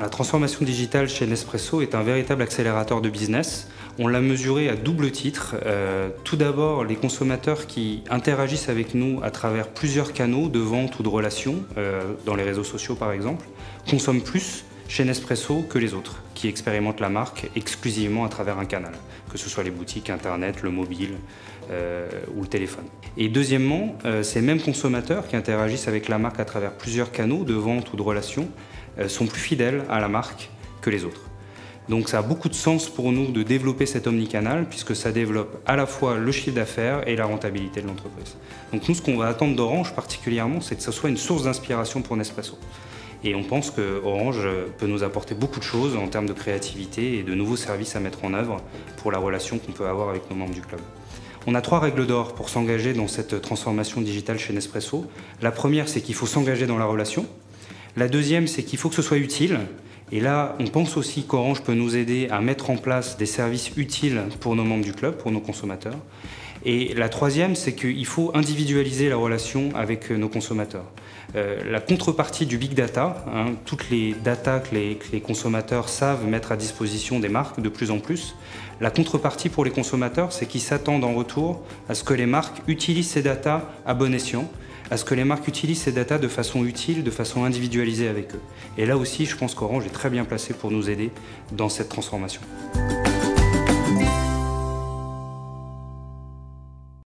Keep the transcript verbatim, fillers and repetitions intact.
transformation digitale chez Nespresso est un véritable accélérateur de business. On l'a mesuré à double titre. Euh, tout d'abord, les consommateurs qui interagissent avec nous à travers plusieurs canaux de vente ou de relations, euh, dans les réseaux sociaux par exemple, consomment plus chez Nespresso que les autres, qui expérimentent la marque exclusivement à travers un canal, que ce soit les boutiques, Internet, le mobile euh, ou le téléphone. Et deuxièmement, euh, ces mêmes consommateurs qui interagissent avec la marque à travers plusieurs canaux de vente ou de relations euh, sont plus fidèles à la marque que les autres. Donc ça a beaucoup de sens pour nous de développer cet omnicanal, puisque ça développe à la fois le chiffre d'affaires et la rentabilité de l'entreprise. Donc nous, ce qu'on va attendre d'Orange particulièrement, c'est que ce soit une source d'inspiration pour Nespresso. Et on pense que Orange peut nous apporter beaucoup de choses en termes de créativité et de nouveaux services à mettre en œuvre pour la relation qu'on peut avoir avec nos membres du club. On a trois règles d'or pour s'engager dans cette transformation digitale chez Nespresso. La première, c'est qu'il faut s'engager dans la relation. La deuxième, c'est qu'il faut que ce soit utile. Et là, on pense aussi qu'Orange peut nous aider à mettre en place des services utiles pour nos membres du club, pour nos consommateurs. Et la troisième, c'est qu'il faut individualiser la relation avec nos consommateurs. Euh, la contrepartie du big data, hein, toutes les datas que les, que les consommateurs savent mettre à disposition des marques de plus en plus, la contrepartie pour les consommateurs, c'est qu'ils s'attendent en retour à ce que les marques utilisent ces datas à bon escient, à ce que les marques utilisent ces datas de façon utile, de façon individualisée avec eux. Et là aussi, je pense qu'Orange est très bien placé pour nous aider dans cette transformation.